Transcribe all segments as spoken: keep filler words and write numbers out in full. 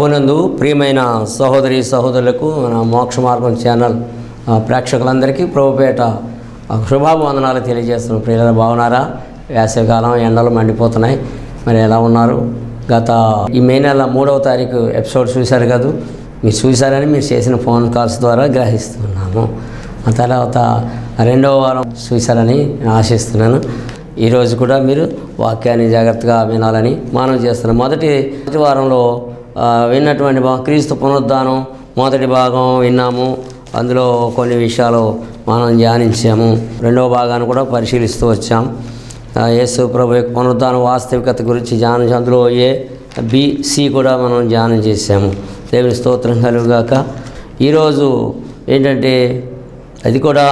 ప్రభునందు ప్రియమైన సహోదరి సహోదరులకు మన మోక్ష మార్గం ఛానల్ ప్రేక్షకులందరికీ ప్రభుపేట శుభాభివందనాలు తెలియజేస్తున్నాం. ప్రియుల బాగున్నారా? వేసవికాలం ఎండలు మండిపోతున్నాయి. మరి ఎలా ఉన్నారు? గత ఈ మే నెల మూడవ తారీఖు ఎపిసోడ్ చూశారు కదా, మీరు చూశారని మీరు చేసిన ఫోన్ కాల్స్ ద్వారా గ్రహిస్తున్నాము. ఆ తర్వాత రెండవ వారం చూశారని నేను ఆశిస్తున్నాను. ఈరోజు కూడా మీరు వాక్యాన్ని జాగ్రత్తగా వినాలని మనవి చేస్తున్నాం. మొదటి మొదటి వారంలో విన్నటువంటి క్రీస్తు పునరుద్ధానం మొదటి భాగం విన్నాము. అందులో కొన్ని విషయాలు మనం ధ్యానించాము. రెండవ భాగాన్ని కూడా పరిశీలిస్తూ వచ్చాం. యేసు ప్రభు యొక్క పునరుద్ధాన వాస్తవికత గురించి ధ్యానం, అందులో ఏ బి సి కూడా మనం ధ్యానం చేశాము. దేవుని స్తోత్రం కలుగుగాక. ఈరోజు ఏంటంటే అది కూడా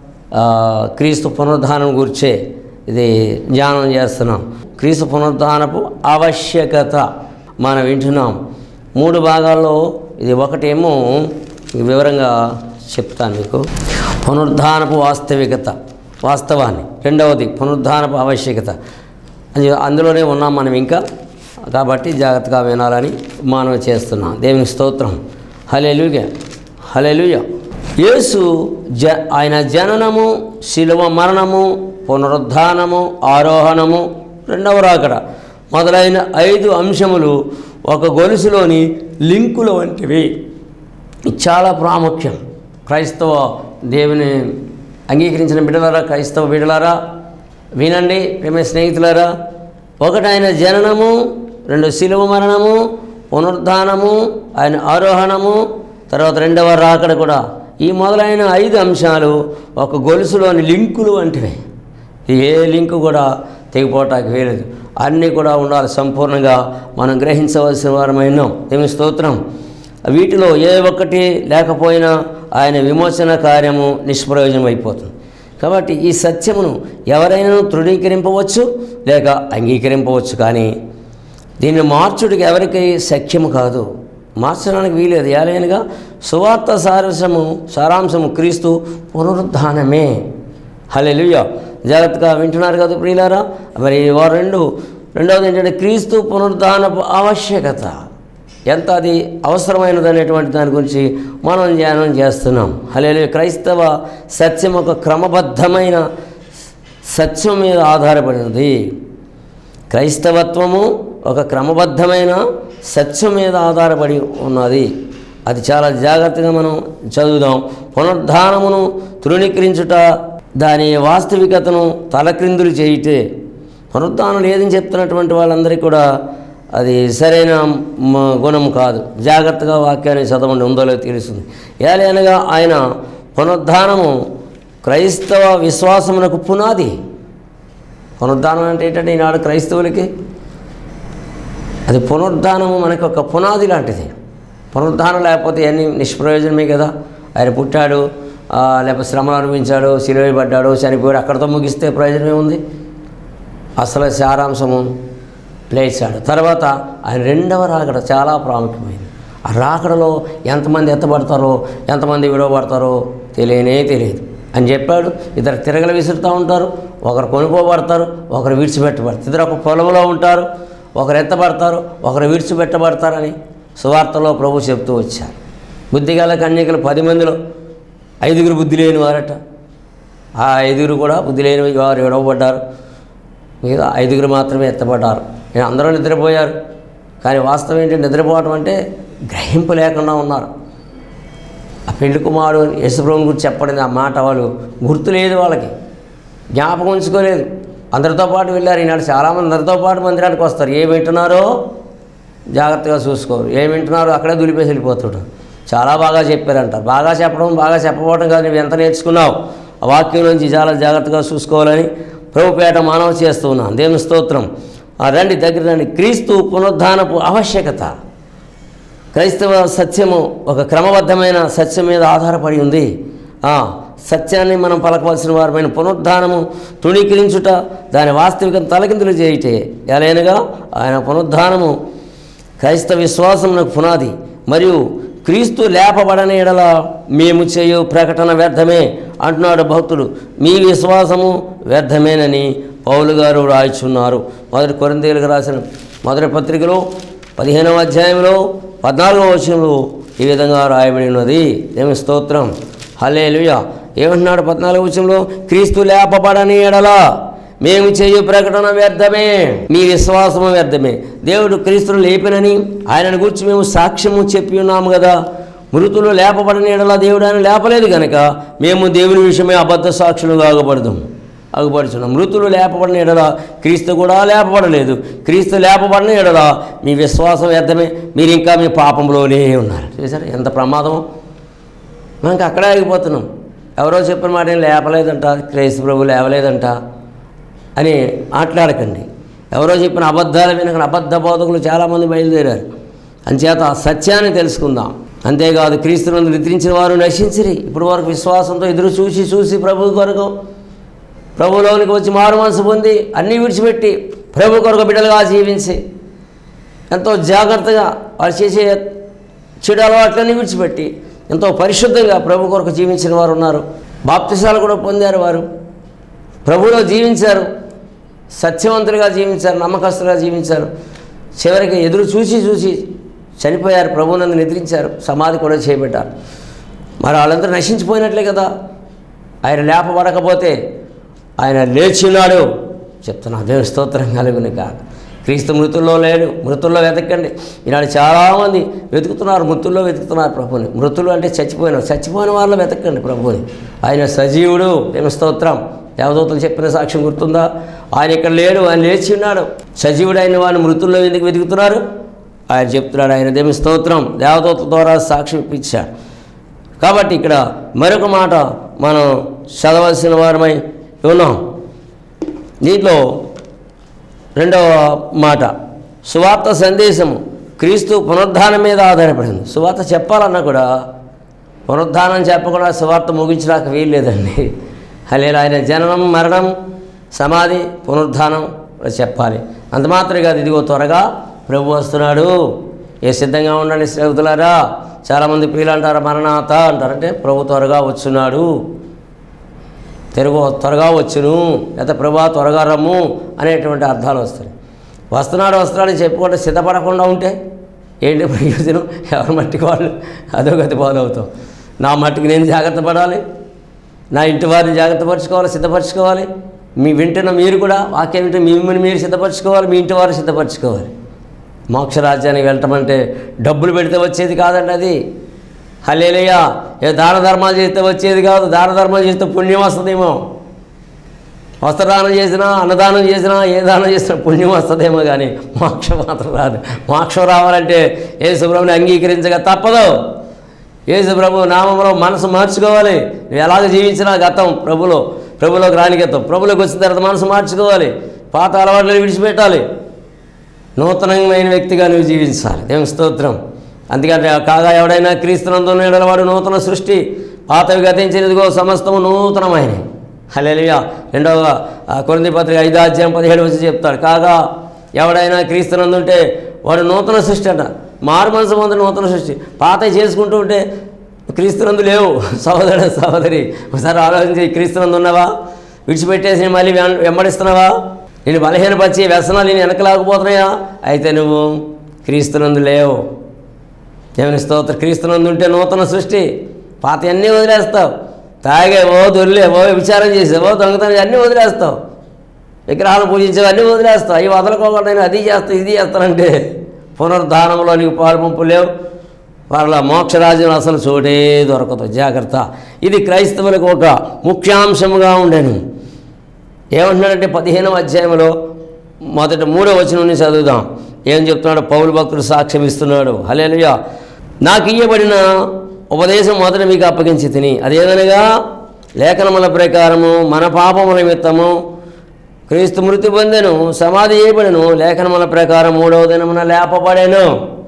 క్రీస్తు పునరుద్ధానం గురించే ఇది ధ్యానం చేస్తున్నాం. క్రీస్తు పునరుద్ధానపు ఆవశ్యకత మనం వింటున్నాం. మూడు భాగాల్లో ఇది ఒకటేమో వివరంగా చెప్తాను మీకు, పునరుద్ధానపు వాస్తవికత వాస్తవాన్ని. రెండవది పునరుద్ధానపు ఆవశ్యకత. అందులోనే ఉన్నాం మనం ఇంకా, కాబట్టి జాగ్రత్తగా వినాలని మనం చేస్తున్నాం. దేవుని స్తోత్రం. హల్లెలూయా హల్లెలూయా. యేసు జ ఆయన జననము, శిలువ మరణము, పునరుద్ధానము, ఆరోహణము, రెండవ రాకడ మొదలైన ఐదు అంశములు ఒక గొలుసులోని లింకుల వంటివి. చాలా ప్రాముఖ్యం. క్రైస్తవ దేవుని అంగీకరించిన బిడ్డలారా, క్రైస్తవ బిడ్డలారా వినండి. ప్రేమ స్నేహితులారా, ఒకటి ఆయన జననము, రెండు శిలువ మరణము, పునరుద్ధానము, ఆయన ఆరోహణము, తర్వాత రెండవ రాకడ కూడా. ఈ మొదలైన ఐదు అంశాలు ఒక గొలుసులోని లింకులు వంటివి. ఏ లింకు కూడా తెగిపోవటానికి వీలదు. అన్నీ కూడా ఉండాలి. సంపూర్ణంగా మనం గ్రహించవలసిన వారమైన దేవుని స్తోత్రం. వీటిలో ఏ ఒక్కటి లేకపోయినా ఆయన విమోచన కార్యము నిష్ప్రయోజనం అయిపోతుంది. కాబట్టి ఈ సత్యమును ఎవరైనా తృణీకరింపవచ్చు లేక అంగీకరింపవచ్చు, కానీ దీన్ని మార్చుడికి ఎవరికి సఖ్యము కాదు, మార్చడానికి వీలేదు. ఏలైనగా సువార్త సారాంశము సారాంశము క్రీస్తు పునరుద్ధానమే. హల్లెలూయా. జాగ్రత్తగా వింటున్నారు కదా ప్రియులారా. మరి వారు రెండు రెండవది ఏంటంటే క్రీస్తు పునరుద్ధానపు ఆవశ్యకత, ఎంత అది అవసరమైనది అనేటువంటి దాని గురించి మనం ధ్యానం చేస్తున్నాం. హల్లెలూయా. క్రైస్తవ సత్యం ఒక క్రమబద్ధమైన సత్యం మీద ఆధారపడినది. క్రైస్తవత్వము ఒక క్రమబద్ధమైన సత్యం మీద ఆధారపడి ఉన్నది. అది చాలా జాగ్రత్తగా మనం చదువుదాం. పునరుద్ధానమును తృణీకరించుట, దాని వాస్తవికతను తలక్రిందులు చేయితే, పునరుద్ధానం లేదని చెప్తున్నటువంటి వాళ్ళందరికీ కూడా అది సరైన గుణం కాదు. జాగ్రత్తగా వాక్యాన్ని చదవండి, ఉందో లేదో తెలుస్తుంది. ఏలైనగా ఆయన పునరుద్ధానము క్రైస్తవ విశ్వాసమునకు పునాది. పునరుద్ధానం అంటే ఏంటంటే ఈనాడు క్రైస్తవులకి అది పునరుద్ధానము మనకు ఒక పునాది లాంటిది. పునరుద్ధానం లేకపోతే అన్నీ నిష్ప్రయోజనమే కదా. ఆయన పుట్టాడు, లేకపోతే శ్రమలు అనుభవించాడు, సిలువబడ్డాడు, చనిపోయాడు, అక్కడితో ముగిస్తే ప్రయోజనమే ఉంది. అసలు సారాంశము లేచాడు. తర్వాత ఆయన రెండవ రాకడ చాలా ప్రాముఖ్యమైనది. ఆ రాకడలో ఎంతమంది ఎత్తబడతారో ఎంతమంది విడవబడతారో తెలియనే తెలియదు అని చెప్పాడు. ఇద్దరు తిరగలు విసురుతూ ఉంటారు, ఒకరు కొనుక్కోబడతారు, ఒకరు విడిచిపెట్టబడతారు. ఇద్దరు ఒక పొలంలో ఉంటారు, ఒకరు ఎత్తబడతారు, ఒకరు విడిచిపెట్టబడతారని సువార్తలో ప్రభు చెప్తూ వచ్చారు. బుద్ధిగల కన్యకలు పది మందిలో ఐదుగురు బుద్ధి లేని వారట. ఆ ఐదుగురు కూడా బుద్ధి లేని వారు విడవబడ్డారు, మిగతా ఐదుగురు మాత్రమే ఎత్తబడ్డారు. అందరూ నిద్రపోయారు. కానీ వాస్తవం ఏంటంటే నిద్రపోవటం అంటే గ్రహింపు లేకుండా ఉన్నారు. ఆ పెళ్లి కుమారుడు యేసుప్రభుని గురించి చెప్పడింది ఆ మాట వాళ్ళు గుర్తు లేదు, వాళ్ళకి జ్ఞాపకం ఉంచుకోలేదు. అందరితో పాటు వెళ్ళారు. ఈనాడు చాలామంది అందరితో పాటు మందిరానికి వస్తారు. ఏమి వింటున్నారో జాగ్రత్తగా చూసుకోరు, ఏమి వింటున్నారో అక్కడే దులిపేసి వెళ్ళిపోతుంటారు. చాలా బాగా చెప్పారంట. బాగా చెప్పడం బాగా చెప్పకపోవడం కాదు, నువ్వు ఎంత నేర్చుకున్నావు ఆ వాక్యం నుంచి చాలా జాగ్రత్తగా చూసుకోవాలని ప్రభుపేట మానవ చేస్తూ ఉన్నాను. దేవుని స్తోత్రం. రండి దగ్గర రండి. క్రీస్తు పునరుద్ధానపు ఆవశ్యకత. క్రైస్తవ సత్యము ఒక క్రమబద్ధమైన సత్యం మీద ఆధారపడి ఉంది. సత్యాన్ని మనం పలకవలసిన వారమైన పునరుద్ధానము తృణీకరించుట, దాని వాస్తవికత తలకిందులు చేయుటే. ఎలాగనగా ఆయన పునరుద్ధానము క్రైస్తవ విశ్వాసమునకు పునాది. మరియు క్రీస్తు లేపబడని ఎడల మేము చేయు ప్రకటన వ్యర్థమే అంటున్నాడు భక్తుడు. మీ విశ్వాసము వ్యర్థమేనని పౌలు గారు రాయిచున్నారు. మొదటి కొరింథీయులకు రాసిన మొదటి పత్రికలో పదిహేనవ అధ్యాయంలో పద్నాలుగవ వచనంలో ఈ విధంగా రాయబడి ఉన్నది. ఏమి స్తోత్రం, హల్లెలూయా. ఏమంటున్నాడు పద్నాలుగవ వచనంలో? క్రీస్తు లేపబడని ఎడల మేము చేయు ప్రకటన వ్యర్థమే, మీ విశ్వాసము వ్యర్థమే. దేవుడు క్రీస్తును లేపినని ఆయనను గురించి మేము సాక్ష్యము చెప్పి ఉన్నాము కదా. మృతులు లేపబడని ఎడల దేవుడు ఆయన లేపలేదు కనుక మేము దేవుని విషయమే అబద్ధ సాక్షులు కాగబడదాం అగుపడుచున్నాం. మృతులు లేపబడిన ఎడల క్రీస్తు కూడా లేపబడలేదు. క్రీస్తు లేపబడిన ఎడల మీ విశ్వాసం వ్యర్థమే, మీరు ఇంకా మీ పాపంలోనే ఉన్నారు. చూసారా ఎంత ప్రమాదమో. మనకి అక్కడే ఆగిపోతున్నాం. ఎవరో చెప్పిన మాట ఏం లేపలేదంట, క్రీస్తు ప్రభు లేవలేదంట అని మాట్లాడకండి. ఎవరో చెప్పిన అబద్ధాలు వినక అబద్ధ బోధకులు చాలామంది బయలుదేరారు. అంచేత సత్యాన్ని తెలుసుకుందాం. అంతేకాదు క్రీస్తునందు నిద్రించిన వారు నశించిరి. ఇప్పుడు వరకు విశ్వాసంతో ఎదురు చూసి చూసి ప్రభు కొరకు ప్రభులోనికి వచ్చి మారు మనసు పొంది అన్నీ విడిచిపెట్టి ప్రభు కొరకు బిడ్డలుగా జీవించి ఎంతో జాగ్రత్తగా వారు చేసే చెడు అలవాట్లన్నీ విడిచిపెట్టి ఎంతో పరిశుద్ధంగా ప్రభు కొరకు జీవించిన వారు ఉన్నారు. బాప్తిసాలు కూడా పొందారు. వారు ప్రభులో జీవించారు, సత్యవంతులుగా జీవించారు, నమ్మకస్తులుగా జీవించారు. చివరికి ఎదురు చూసి చూసి చనిపోయారు, ప్రభువునందు నిద్రించారు, సమాధి కూడా చేయబెట్టారు. మరి వాళ్ళందరూ నశించిపోయినట్లే కదా. ఆయన లేపబడకపోతే ఆయన లేచినాడు చెప్తున్నా. దేవుని స్తోత్రం కలుగును కాక. క్రీస్తు మృతుల్లో లేడు. మృతుల్లో వెతకండి. ఈనాడు చాలామంది వెతుకుతున్నారు, మృతుల్లో వెతుకుతున్నారు ప్రభుని. మృతులు అంటే చచ్చిపోయిన చచ్చిపోయిన వాళ్ళలో వెతకండి ప్రభుని. ఆయన సజీవుడు. దేవుని స్తోత్రం. దేవదూతలు చెప్పిన సాక్ష్యం గుర్తుందా? ఆయన ఇక్కడ లేడు, ఆయన లేచి ఉన్నాడు. సజీవుడు అయిన వాడిని మృతుల్లో ఎందుకు వెతుకుతున్నారు? ఆయన చెప్తున్నాడు. ఆయన దేవుని స్తోత్రం దేవదూతల ద్వారా సాక్ష్యం ఇప్పించాడు. కాబట్టి ఇక్కడ మరొక మాట మనం చదవలసిన వారమై ఉన్నాం. దీంట్లో రెండవ మాట సువార్త సందేశము క్రీస్తు పునరుద్ధానం మీద ఆధారపడింది. సువార్త చెప్పాలన్నా కూడా పునరుద్ధానం చెప్పకుండా సువార్త ముగించడానికి వీల్లేదండి. హల్లెలూయా. ఆయన జననం, మరణం, సమాధి, పునరుద్ధానం చెప్పాలి. అంత మాత్రమే కాదు, ఇదిగో త్వరగా ప్రభు వస్తున్నాడు, ఏ సిద్ధంగా ఉండండి స్నేహితులారా. చాలామంది ప్రియులు అంటారు మరణాత అంటారంటే ప్రభు త్వరగా వచ్చున్నాడు, తిరుగు త్వరగా వచ్చును, లేదా ప్రభా త్వరగా రమ్ము అనేటువంటి అర్థాలు వస్తాయి. వస్తున్నాడు వస్తున్నాడు చెప్పుకుంటే సిద్ధపడకుండా ఉంటే ఏంటి ప్రయోజనం? ఎవరి మట్టికి వాళ్ళు అధోగతి పాలవుతాం. నా మట్టికి నేను జాగ్రత్త పడాలి, నా ఇంటి వారిని జాగ్రత్త పరచుకోవాలి, సిద్ధపరచుకోవాలి. మీ వింటున్న మీరు కూడా వాక్యం వింటే మిమ్మల్ని మీరు సిద్ధపరచుకోవాలి, మీ ఇంటి వారు సిద్ధపరచుకోవాలి. మోక్షరాజ్యానికి వెళ్ళటమంటే డబ్బులు పెడితే వచ్చేది కాదండి అది. హల్లెలూయా. ఏ దాన ధర్మాలు చేస్తే వచ్చేది కాదు. దాన ధర్మాలు చేస్తే పుణ్యం వస్తుందేమో. వస్త్రదానం చేసినా, అన్నదానం చేసినా, ఏ దానం చేసినా పుణ్యం వస్తుందేమో, కానీ మోక్షం మాత్రం రాదు. మోక్షం రావాలంటే యేసు ప్రభువుని అంగీకరించగా తప్పదు. యేసు ప్రభు నామంలో మనసు మార్చుకోవాలి. నువ్వు ఎలాగ జీవించినా గతం ప్రభులో ప్రభులోకి రాని గతం. ప్రభులోకి వచ్చిన తర్వాత మనసు మార్చుకోవాలి, పాత అలవాట్లను విడిచిపెట్టాలి, నూతనమైన వ్యక్తిగా నువ్వు జీవించాలి. దేవుని స్తోత్రం. అందుకంటే కాగా ఎవడైనా క్రీస్తునందు ఉన్నాడో వాడు నూతన సృష్టి, పాతవి గతించినదిగో సమస్తము నూతనమైన. హల్లెలూయా. రెండవ కొరింథీ పత్రిక ఐదో అధ్యాయం పదిహేడు వచ్చి చెప్తాడు, కాగా ఎవడైనా క్రీస్తునందు ఉంటే వాడు నూతన సృష్టి అంట. మారు మనసు పొందిన నూతన సృష్టి. పాతవి చేసుకుంటూ ఉంటే క్రీస్తునందు లేవు. సహోదరు సహోదరి, ఒకసారి ఆలోచించి, క్రీస్తునందు ఉన్నావా? విడిచిపెట్టేసి మళ్ళీ వెంబడిస్తున్నావా? నేను బలహీనపరిచే వ్యసనాలు నేను వెనకలాకపోతున్నాయా? అయితే నువ్వు క్రీస్తునందు లేవు. దేవుని స్తోత్రం. క్రీస్తునందు ఉంటే నూతన సృష్టి. పాత అన్నీ వదిలేస్తావు. తాగేవో, దొర్లేవో, విచారం చేసేవో, దొంగతనం అన్నీ వదిలేస్తావు. విగ్రహాలు పూజించేవి అన్నీ వదిలేస్తావు. అవి వదలకోకుండా నేను అది చేస్తా ఇది చేస్తానంటే పునరుద్ధానంలో నీకు పాలు పంపు లేవు. వాళ్ళ మోక్షరాజ్యం అసలు చోటే దొరకదు. జాగ్రత్త. ఇది క్రైస్తవులకు ఒక ముఖ్యాంశముగా ఉండేను. ఏమంటున్నాడంటే పదిహేనవ అధ్యాయంలో మొదట మూడో వచనం నుంచి చదువుదాం. ఏం చెప్తున్నాడు? పౌలు భక్తుడు సాక్ష్యం ఇస్తున్నాడు. హల్లెలూయా. నాకు ఇయ్యబడిన ఉపదేశం మొదట మీకు అప్పగించి తిని, అదేదనగా లేఖనముల ప్రకారము మన పాపముల నిమిత్తము క్రీస్తు మృతి పొందెను, సమాధి చేయబడెను, లేఖనముల ప్రకారం మూడవ దినమున లేపబడెను.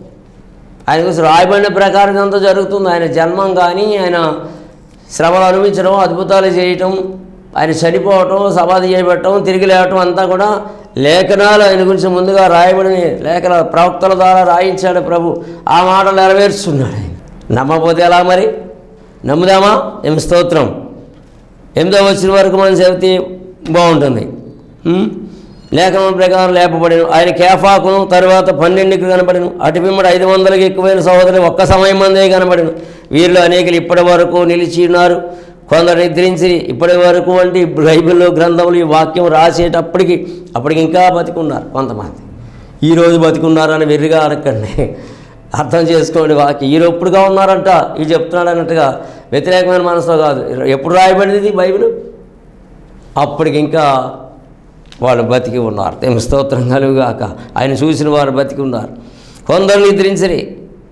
ఆయన గురించి రాయబడిన ప్రకారం ఇదంతా జరుగుతుంది. ఆయన జన్మం కానీ, ఆయన శ్రమలు అనుభవించడం, అద్భుతాలు చేయటం, ఆయన చనిపోవటం, సమాధి చేయబడటం, తిరిగి లేవటం అంతా కూడా లేఖనాలు ఆయన గురించి ముందుగా రాయబడిన లేఖన ప్రవక్తల ద్వారా రాయించాడు ప్రభు. ఆ మాటలు నెరవేర్చున్నాడు ఆయన. నమ్మకపోతే ఎలా మరి? నమ్ముదామా? ఏం స్తోత్రం. ఎనిమిదో వచ్చిన వరకు మనం చెబితే బాగుంటుంది. లేఖనం ప్రకారం లేపబడిను. ఆయన కేఫాకును తర్వాత పన్నెండుకి కనబడిను. అటు పిమ్మడి ఐదు వందలకి ఎక్కువైన సహోదరులు ఒక్క సమయం మందే కనబడిను. వీరిలో అనేకులు ఇప్పటి వరకు నిలిచి ఉన్నారు, కొందరు నిద్రించి ఇప్పటి వరకు అంటే బైబిల్లో గ్రంథములు ఈ వాక్యం రాసేటప్పటికి అప్పటికి ఇంకా బతికున్నారు. కొంతమంది ఈరోజు బతికున్నారని వెర్రిగా అడగండి, అర్థం చేసుకోండి. వాక్యం ఈరోజు ఎప్పుడుగా ఉన్నారంట ఇది చెప్తున్నాడు అన్నట్టుగా వ్యతిరేకమైన మనసులో కాదు. ఎప్పుడు రాయబడింది బైబిల్? అప్పటికి ఇంకా వాళ్ళు బతికి ఉన్నారు. దేవుని స్తోత్రం కలుగుగాక. ఆయన చూసిన వారు బతికి ఉన్నారు. కొందరు నిద్రించరి.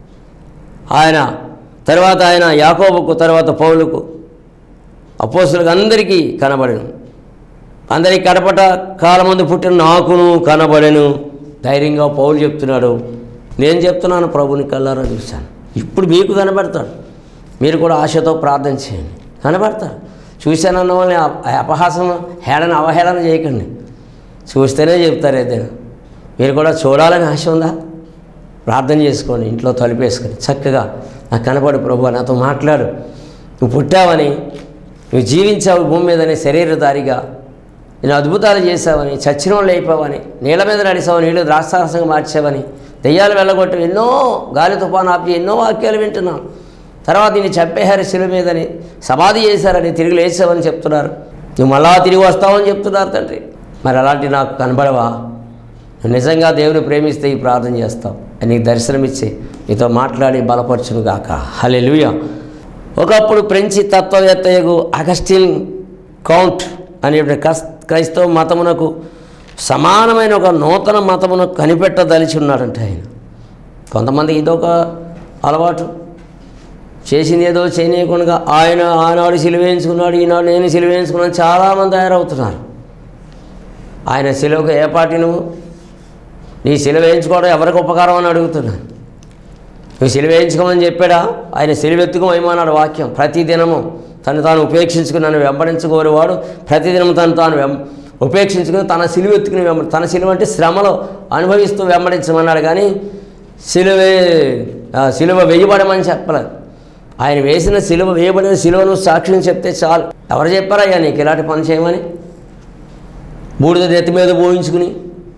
ఆయన తర్వాత ఆయన యాకోబుకు తర్వాత పౌలుకు అపోస్తలులకు అందరికీ కనబడెను. అందరికీ కడపట కాలమందు పుట్టిన నాకును కనబడెను. ధైర్యంగా పౌలు చెప్తున్నాడు, నేను చెప్తున్నాను ప్రభుని కళ్ళారా చూశాను. ఇప్పుడు మీకు కనబడతాడు. మీరు కూడా ఆశతో ప్రార్థన చేయండి, కనబడతాడు. చూశానన్న వాళ్ళని అపహాసం హేళన అవహేళన చేయకండి. చూస్తేనే చెప్తారు ఏదైనా. మీరు కూడా చూడాలని ఆశ ఉందా? ప్రార్థన చేసుకోండి, ఇంట్లో తలుపేసుకొని చక్కగా నాకు కనపడు ప్రభు, నాతో మాట్లాడు, నువ్వు పుట్టావని, నువ్వు జీవించావు భూమి మీదనే శరీరధారిగా, నేను అద్భుతాలు చేసావని, చచ్చిన వాళ్ళు అయిపోవని, నీళ్ళ మీద నడిసావు, నీళ్ళు ద్రాక్షారసంగా మార్చావని, దెయ్యాలు వెళ్ళగొట్టు, ఎన్నో గాలి తుఫాను ఆపి ఎన్నో వాక్యాలు వింటున్నాం. తర్వాత నేను చంపేశారు శిలువ మీదని, సమాధి చేశారని, తిరిగి లేచావని చెప్తున్నారు. నువ్వు మళ్ళా తిరిగి వస్తావని చెప్తున్నారు తండ్రి. మరి అలాంటి నాకు కనబడవా? నువ్వు నిజంగా దేవుని ప్రేమిస్తే ఈ ప్రార్థన చేస్తావు, నీకు దర్శనమిచ్చి నీతో మాట్లాడి బలపరచును గాక. హల్లెలూయా. ఒకప్పుడు ఫ్రెంచి తత్వవేత్తయగు అగస్టిన్ కౌంట్ అనే క్రైస్తవ మతమునకు సమానమైన ఒక నూతన మతమును కనిపెట్టదలిచి ఉన్నాడంటే ఆయన. కొంతమంది ఇదొక అలవాటు, చేసింది ఏదో చేయనీయకుండా ఆయన ఆనాడు సిలువేయించుకున్నాడు, ఈనాడు నేను సిలువేయించుకున్నాను చాలామంది తయారవుతున్నారు. ఆయన సిలువకు ఏ పార్టీ నువ్వు? నీ సిలువ వేయించుకోవడం ఎవరికి ఉపకారం అని అడుగుతున్నాను. నువ్వు సిలువ వేయించుకోమని చెప్పాడా? ఆయన సిలువెత్తుకోమన్నాడు వాక్యం. ప్రతిదినము తను తాను ఉపేక్షించుకుని నన్ను వెంబడించుకోరేవాడు ప్రతిదినం తను తాను వెం ఉపేక్షించుకుని తన సిలువెత్తుకుని వెంబ తన సిలువ అంటే శ్రమలో అనుభవిస్తూ వెంబడించమన్నాడు. కానీ సిలువే సిలువ వేయబడమని చెప్పలేదు. ఆయన వేసిన సిలువ వేయబడిన సిలువను సాక్ష్యం చెప్తే చాలు. ఎవరు చెప్పారయ్యా నీకు ఇలాంటి పని చేయమని? బూడిద నెత్తి మీద పోయించుకుని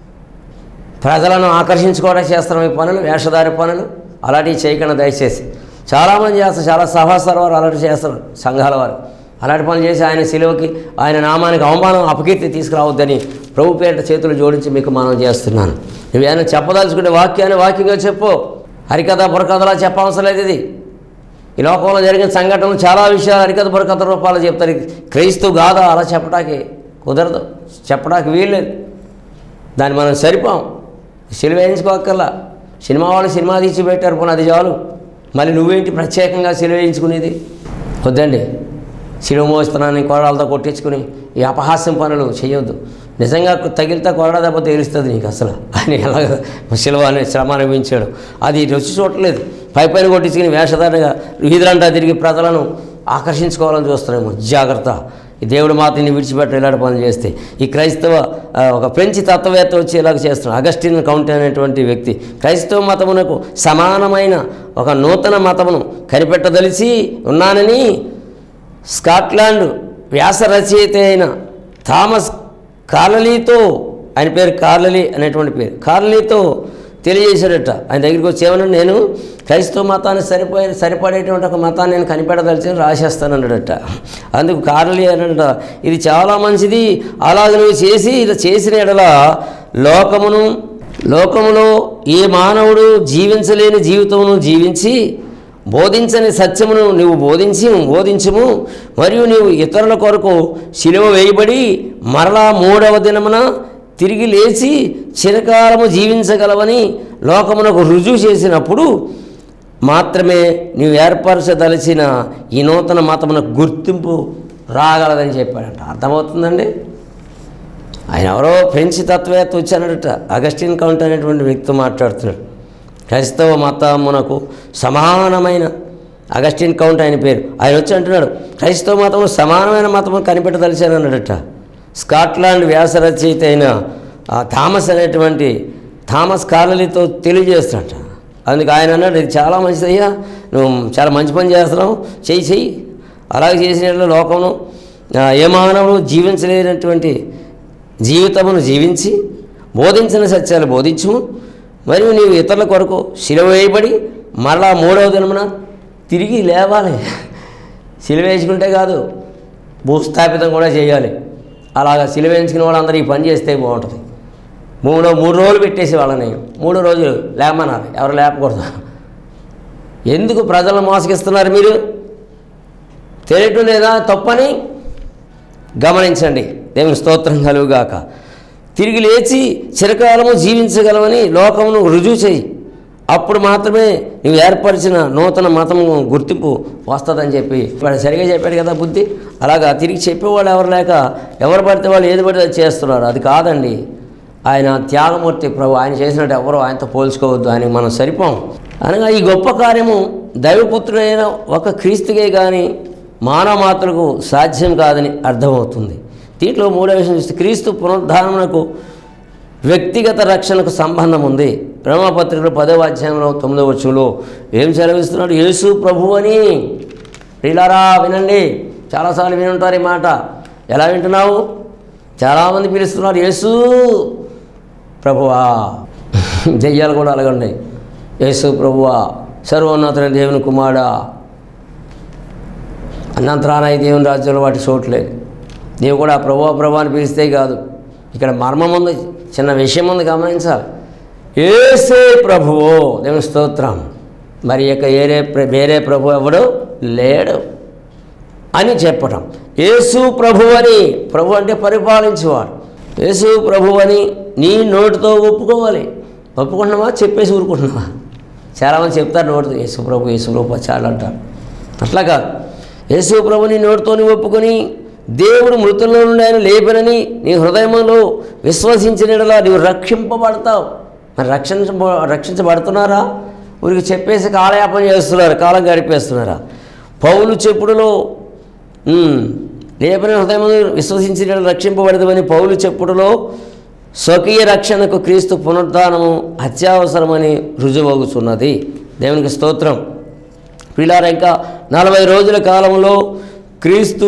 ప్రజలను ఆకర్షించుకోవడం చేస్తున్నాం ఈ పనులు, వేషధారి పనులు. అలాంటివి చేయకుండా దయచేసి. చాలామంది చేస్తారు, చాలా సహస్ర వారు అలాంటి చేస్తారు, సంఘాల వారు అలాంటి పనులు చేసి ఆయన సిలువకి ఆయన నామానికి అవమానం అపకీర్తి తీసుకురావద్దని ప్రభు పేరిట చేతులు జోడించి మీకు మనం చేస్తున్నాను. నువ్వేమైనా చెప్పదలుచుకుంటే వాక్యాన్ని వాక్యంగా చెప్పు, హరికథ బుర్రకథలా చెప్పవసరం లేదు. ఇది ఈ లోకంలో జరిగిన సంఘటనలు చాలా విషయాలు హరికథ బుర్రకథ రూపాలు చెప్తారు. క్రీస్తు గాథ అలా చెప్పడానికి కుదరదు, చెప్పడానికి వీల్లేదు. దాన్ని మనం సరిపోం. సిలువ వేయించుకోక్కర్లా. సినిమా వాళ్ళు సినిమా తీసి పెట్టారు, పోనీ అది చాలు. మళ్ళీ నువ్వేంటి ప్రత్యేకంగా సిలువ వేయించుకునేది? వద్దండి. సిలువ మోస్తున్నాను కోడలతో కొట్టించుకుని ఈ అపహాస్యం పనులు చేయొద్దు. నిజంగా తగిలితే కోడ దెబ్బ తేలుస్తుంది నీకు అసలు. ఆయన ఎలాగ సిలువ అనే శ్రమ అనుభవించాడు, అది రుచి చూడలేదు. పై పైన కొట్టించుకుని వేషధారిగా వీధులంటా తిరిగి ప్రజలను ఆకర్షించుకోవాలని చూస్తున్నాము. జాగ్రత్త. ఈ దేవుడు మాత్రం విడిచిపెట్ట ఇలాంటి పనులు చేస్తే. ఈ క్రైస్తవ ఒక ఫ్రెంచి తత్వవేత్త వచ్చి ఇలాగ చేస్తున్నాడు. అగస్టిన్ కౌంట్ అనేటువంటి వ్యక్తి క్రైస్తవ మతమునకు సమానమైన ఒక నూతన మతమును కనిపెట్టదలిచి ఉన్నానని స్కాట్లాండ్ వ్యాస రచయిత అయిన థామస్ కార్లలీతో, ఆయన పేరు కార్లలీ అనేటువంటి పేరు, కార్లలీతో తెలియజేశాడట. ఆయన దగ్గరికి వచ్చి ఏమన్నా, నేను క్రైస్తవ మతాన్ని సరిపోయే సరిపడేటువంటి ఒక మతాన్ని నేను కనిపెట్టదలిచి రాసేస్తానన్నాడట. అందుకు కార్లీ అన్నట, ఇది చాలా మంచిది, అలాగ నువ్వు చేసి ఇలా చేసిన ఎడల లోకమును లోకములో ఏ మానవుడు జీవించలేని జీవితమును జీవించి బోధించని సత్యమును నువ్వు బోధించి బోధించుము మరియు నీవు ఇతరుల కొరకు సిలువ వేయబడి మరలా మూడవ దినమున తిరిగి లేచి చిరకాలము జీవించగలవని లోకమునకు రుజువు చేసినప్పుడు మాత్రమే నీవు ఏర్పరచదలిచిన ఈ నూతన మతమునకు గుర్తింపు రాగలదని చెప్పాడట. అర్థమవుతుందండి? ఆయన ఎవరో ఫ్రెంచి తత్వవేత్త వచ్చానట, అగస్టిన్ కౌంట్ అనేటువంటి వ్యక్తితో మాట్లాడుతున్నాడు. క్రైస్తవ మతమునకు సమానమైన అగస్టిన్ కౌంట్ ఆయన పేరు. ఆయన వచ్చి అంటున్నాడు, క్రైస్తవ మతము సమానమైన మతము కనిపెట్టదలిచాను అన్నాడట. స్కాట్లాండ్ వ్యాస రచయిత అయిన థామస్ అనేటువంటి థామస్ కార్లలీతో తెలియజేస్తాడట. అందుకు ఆయన అన్నాడు, ఇది చాలా మంచిదయ్యా, నువ్వు చాలా మంచి పని చేస్తున్నావు, చెయ్యి చెయ్యి అలాగే చేసిన లోకంలో ఏ మానవుడు జీవించలేనటువంటి జీవితమును జీవించి బోధించిన సత్యాలు బోధించుము. మరియు నీవు ఇతరుల కొరకు శిలువ వేయబడి మరలా మూడవ దినమున తిరిగి లేవాలి. శిలువ వేసుకుంటే కాదు, భూస్థాపితం కూడా చేయాలి. అలాగా శిలువ వేయించుకున్న వాళ్ళందరూ ఈ పని చేస్తే బాగుంటుంది. మూడో మూడు రోజులు పెట్టేసి వాళ్ళని మూడు రోజులు లేమన్నారు, ఎవరు లేపకూడదు. ఎందుకు ప్రజలను మోసగిస్తున్నారు మీరు? తెలియటం లేదా తప్పని గమనించండి. దేవుని స్తోత్రం కలుగుగాక. తిరిగి లేచి చిరకాలము జీవించగలవని లోకమును రుజువు చేయి. అప్పుడు మాత్రమే నువ్వు ఏర్పరిచిన నూతన మతము గుర్తింపు వస్తుందని చెప్పి వాడు సరిగా చెప్పాడు కదా బుద్ధి. అలాగా తిరిగి చెప్పేవాళ్ళు ఎవరు లేక ఎవరు పడితే వాళ్ళు ఏది పడితే అది చేస్తున్నారు. అది కాదండి. ఆయన త్యాగమూర్తి ప్రభు, ఆయన చేసినట్టు ఎవరో ఆయనతో పోల్చుకోవద్దు, ఆయనకి మనం సరిపోం. అనగా ఈ గొప్ప కార్యము దైవపుత్రుడైన ఒక క్రీస్తుకే కానీ మానవ మాత్రకు సాధ్యం కాదని అర్థమవుతుంది. దీంట్లో మూడో విషయం చూస్తే క్రీస్తు పునరుద్ధానమునకు వ్యక్తిగత రక్షణకు సంబంధం ఉంది. రోమాపత్రికలో పదవ అధ్యాయంలో తొమ్మిదవ వచనంలో ఏం సెలవిస్తున్నాడు? యేసు ప్రభు అని. ప్రియులారా వినండి, చాలాసార్లు వినుంటారు ఈ మాట. ఎలా వింటున్నావు? చాలామంది పిలుస్తున్నారు యేసు ప్రభువా. దెయ్యాలు కూడా అలాగండి, యేసు ప్రభువా, సర్వోన్నతుడైన దేవుని కుమారుడా. అనంతరానాయి దేవుని రాజ్యంలో వాటి చోట్లేదు. నీవు కూడా ప్రభువా ప్రభు అని పిలిస్తే కాదు, ఇక్కడ మర్మం ఉంది, చిన్న విషయం ఉంది, గమనించాలి. యేసే ప్రభువు, దేవుని స్తోత్రం. మరి ఇక వేరే వేరే ప్రభు ఎవడు లేడు అని చెప్పటం. యేసు ప్రభు అని, ప్రభు అంటే పరిపాలించేవాడు. యేసు ప్రభు అని నీ నోటితో ఒప్పుకోవాలి. ఒప్పుకుంటున్నావా? చెప్పేసి ఊరుకుంటున్నావా? చాలామంది చెప్తారు నోటితో యేసు ప్రభు యేసు ప్రభు చాలా అంటారు. అట్లా కాదు. యేసు ప్రభుని నోటితోని ఒప్పుకొని దేవుడు మృతుల్లో నుండి ఆయన లేపనని నీ హృదయంలో విశ్వసించినలా నీవు రక్షింపబడతావు. మరి రక్షించ రక్షించబడుతున్నారా? ఊరికి చెప్పేసి కాలయాపన చేస్తున్నారు, కాలం గడిపేస్తున్నారా? పౌలు చెప్పుడులో లేపని హృదయం విశ్వసించిన రక్షింపబడదని పౌలు చెప్పుడులో స్వకీయ రక్షణకు క్రీస్తు పునరుద్ధానము అత్యవసరమని రుజువవుతున్నది. దేవునికి స్తోత్రం. పిల్లారా, ఇంకా నలభై రోజుల కాలంలో క్రీస్తు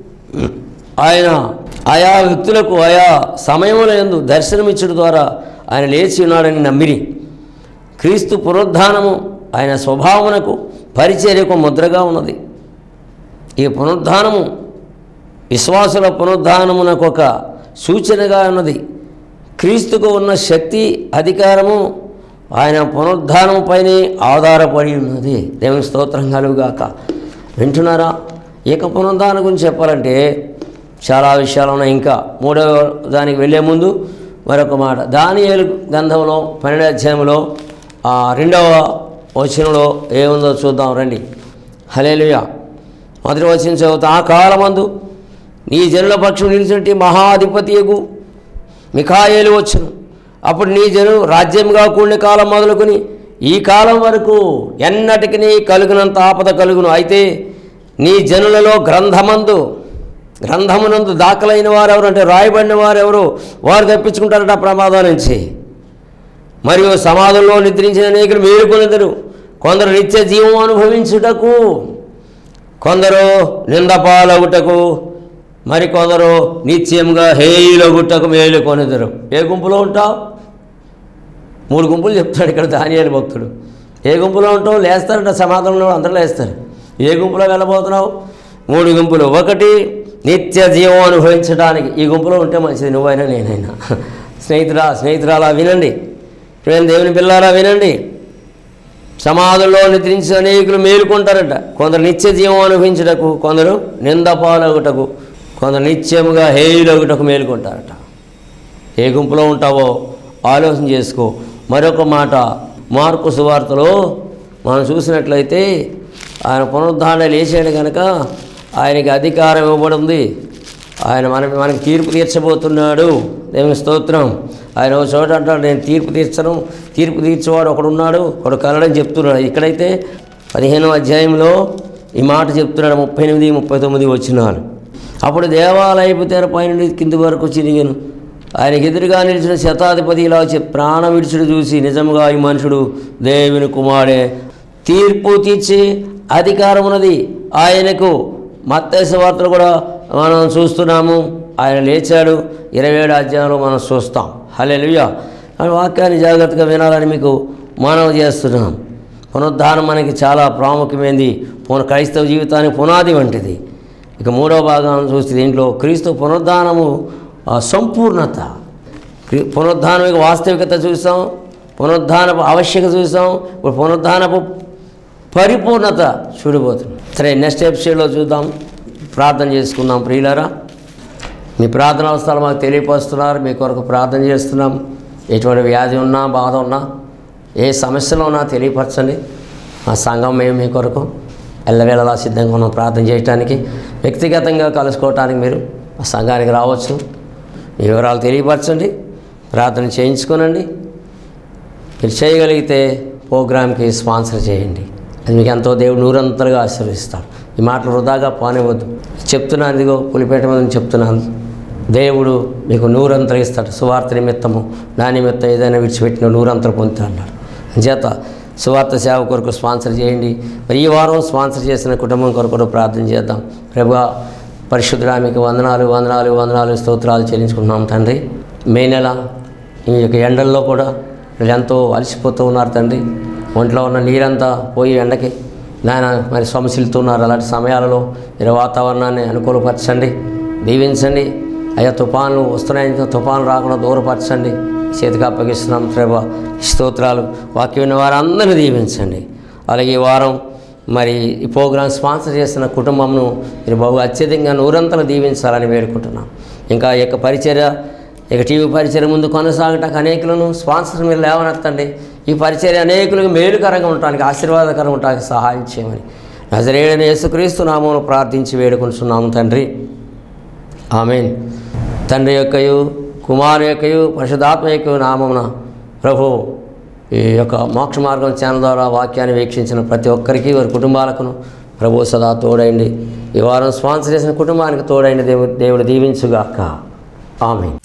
ఆయన ఆయా వ్యక్తులకు ఆయా సమయముల యందు దర్శనమిచ్చడం ద్వారా ఆయన లేచి ఉన్నాడని నమ్మిరి. క్రీస్తు పునరుద్ధానము ఆయన స్వభావమునకు పరిచర్యకు ముద్రగా ఉన్నది. ఈ పునరుద్ధానము విశ్వాసుల పునరుద్ధానమునకు ఒక సూచనగా ఉన్నది. క్రీస్తుకు ఉన్న శక్తి అధికారము ఆయన పునరుద్ధానముపైనే ఆధారపడి ఉన్నది. దేవుని స్తోత్రం కలుగుగాక. వింటున్నారా? ఏక పునరుద్ధానం గురించి చెప్పాలంటే చాలా విషయాలు ఉన్నాయి. ఇంకా మూడవ దానికి వెళ్ళే ముందు మరొక మాట. దానియేలు గ్రంథంలో పన్నెండవ అధ్యాయంలో రెండవ వచనంలో ఏముందో చూద్దాం రండి. హల్లెలూయా. మొదటి వచనం చదువుతా. ఆ కాలమందు నీ జనుల పక్షం నిలిచినట్టు మహాధిపతియగు మిఖాయేలు వచ్చును. అప్పుడు నీ జను రాజ్యంగా కూడిన కాలం మొదలుకొని ఈ కాలం వరకు ఎన్నటికి కలుగునంత ఆపద కలుగును. అయితే నీ జనులలో గ్రంథమందు గ్రంథమునందు దాఖలైన వారు ఎవరు అంటే రాయబడిన వారు ఎవరు వారు తప్పించుకుంటారట ప్రమాదం నుంచి. మరియు సమాధుల్లో నిద్రించిన అనేకులు మేలుకొనిద్దరు. కొందరు నిత్య జీవం అనుభవించుటకు, కొందరు నిందపాలగుటకు, మరి కొందరు నిత్యంగా హేయులగుటకు మేలుకొనిద్దరు. ఏ గుంపులో ఉంటావు? మూడు గుంపులు చెప్తాడు ఇక్కడ దానియేలు భక్తుడు. ఏ గుంపులో ఉంటావు? లేస్తారంట సమాధానంలో అందరూ లేస్తారు. ఏ గుంపులో వెళ్ళబోతున్నావు? మూడు గుంపులు. ఒకటి నిత్య జీవం అనుభవించడానికి. ఈ గుంపులో ఉంటే మంచిది, నువ్వైనా నేనైనా. స్నేహితురా స్నేహితురాలా వినండి, దేవుని పిల్లారా వినండి. సమాధుల్లో నిద్రించి అనేకులు మేలుకుంటారట. కొందరు నిత్య జీవం అనుభవించుటకు, కొందరు నిందపాలగుటకు, కొందరు నిత్యముగా హేయులగుటకు మేలుకుంటారట. ఏ గుంపులో ఉంటావో ఆలోచన చేసుకో. మరొక మాట, మార్కు సువార్తలో మనం చూసినట్లయితే ఆయన పునరుద్ధారణ లేచాడు కనుక ఆయనకి అధికారం ఇవ్వబడింది. ఆయన మన మనకి తీర్పు తీర్చబోతున్నాడు. దేవుని స్తోత్రం. ఆయన ఒక చోట అంటాడు, నేను తీర్పు తీర్చను, తీర్పు తీర్చేవాడు ఒకడున్నాడు, ఒకడు కలడని చెప్తున్నాడు. ఇక్కడైతే పదిహేనవ అధ్యాయంలో ఈ మాట చెప్తున్నాడు. ముప్పై ఎనిమిది ముప్పై తొమ్మిది వచ్చినాడు. అప్పుడు దేవాలయపు తెర పైనుండి కింది వరకు చిరిగాను. ఆయనకి ఎదురుగా నిలిచిన శతాధిపతి ఇలా వచ్చి ప్రాణం విడిచుడు చూసి, నిజముగా ఈ మనుషుడు దేవుని కుమారుడే, తీర్పు తీర్చి అధికారం ఉన్నది ఆయనకు. మత్తయి సువార్తలో కూడా మనం చూస్తున్నాము. ఆయన లేచాడు. ఇరవై ఏడు అధ్యాయంలో మనం చూస్తాం. హల్లెలూయా. ఆ వాక్యాన్ని జాగ్రత్తగా వినాలని మీకు మనవి చేస్తున్నాం. పునరుద్ధానం మనకి చాలా ప్రాముఖ్యమైనది. పున క్రైస్తవ జీవితానికి పునాది వంటిది. ఇక మూడవ భాగం చూస్తే దీంట్లో క్రీస్తు పునరుద్ధానము సంపూర్ణత. పునరుద్ధానం యొక్క వాస్తవికత చూసాం, పునరుద్ధానపు ఆవశ్యకత చూసాం. ఇప్పుడు పునరుద్ధానపు పరిపూర్ణత చూడబోతున్నాం. సరే, నెక్స్ట్ ఎపిసోడ్లో చూద్దాం. ప్రార్థన చేసుకుందాం. ప్రియులారా, మీ ప్రార్థన అవసరాలు మాకు తెలియపరుస్తున్నారు. మీ కొరకు ప్రార్థన చేస్తున్నాం. ఎటువంటి వ్యాధి ఉన్నా, బాధ ఉన్నా, ఏ సమస్యలో ఉన్నా తెలియపరచండి. మా సంఘం మేము మీ కొరకు ఎల్లవేళలా సిద్ధంగా ఉన్నాం ప్రార్థన చేయడానికి. వ్యక్తిగతంగా కలుసుకోవటానికి మీరు మా సంఘానికి రావచ్చు. మీ వివరాలు తెలియపరచండి, ప్రార్థన చేయించుకోనండి. మీరు చేయగలిగితే ప్రోగ్రామ్కి స్పాన్సర్ చేయండి. అది మీకు ఎంతో దేవుడు నూరంతలుగా ఆశీర్వదిస్తాడు. ఈ మాటలు వృధాగా పోనివ్వద్దు. చెప్తున్నాను, ఇదిగో పులిపేట మీద చెప్తున్నాను. దేవుడు మీకు నూరంతలు ఇస్తాడు. సువార్త నిమిత్తము నా నిమిత్తం ఏదైనా విడిచిపెట్టిన నూరంతలు పొందుతా అన్నాడు. చేత సువార్త సేవ కొరకు స్పాన్సర్ చేయండి. మరి ఈ వారం స్పాన్సర్ చేసిన కుటుంబం కొరకు ప్రార్థన చేద్దాం. ప్రభువా పరిశుద్ధుడా, మీకు వందనాలు వందనాలు వందనాలు స్తోత్రాలు చెల్లించుకుంటున్నాం తండ్రి. మే నెల ఈ యొక్క ఎండల్లో కూడా వీళ్ళు ఎంతో అలసిపోతూ ఉన్నారు తండ్రి. ఒంట్లో ఉన్న నీరంతా పోయి ఎండకి నాయన మరి సొమసిల్తున్నారు. అలాంటి సమయాలలో మీరు వాతావరణాన్ని అనుకూలపరచండి, దీవించండి. అయ్యా తుఫాన్లు వస్తున్నాయి, తుఫాను రాకుండా దూరపరచండి. చేతికి అప్పగిస్తున్నాం ప్రభా. స్తోత్రాలు. వాక్యం విన్న వారందరినీ దీవించండి. అలాగే ఈ వారం మరి ఈ ప్రోగ్రాం స్పాన్సర్ చేస్తున్న కుటుంబంను మీరు బహు అత్యధికంగా నూరంతలు దీవించాలని వేడుకుంటున్నాం. ఇంకా ఈ యొక్క పరిచర్య, ఇక టీవీ పరిచర్య ముందు కొనసాగటానికి అనేకులను స్పాన్సర్ మీరు లేవనెత్తండి. ఈ పరిచర్య అనేకులకు మేలుకరంగా ఉండటానికి, ఆశీర్వాదకరంగా ఉండటానికి సహాయం చేయమని నజరేయుడైన యేసుక్రీస్తు నామమున ప్రార్థించి వేడుకుంటున్నాము తండ్రి. ఆమేన్. తండ్రి యొక్కయు కుమారు యొక్కయు పరిశుద్ధాత్మ యొక్క నామమున ప్రభు ఈ యొక్క మోక్ష మార్గం ఛానల్ ద్వారా వాక్యాన్ని వీక్షించిన ప్రతి ఒక్కరికి, వారి కుటుంబాలకును ప్రభు సదా తోడైండి. ఈ వారం స్పాన్సర్ చేసిన కుటుంబానికి తోడైండి. దేవుడు దేవుడు దీవించుగాక. ఆమేన్.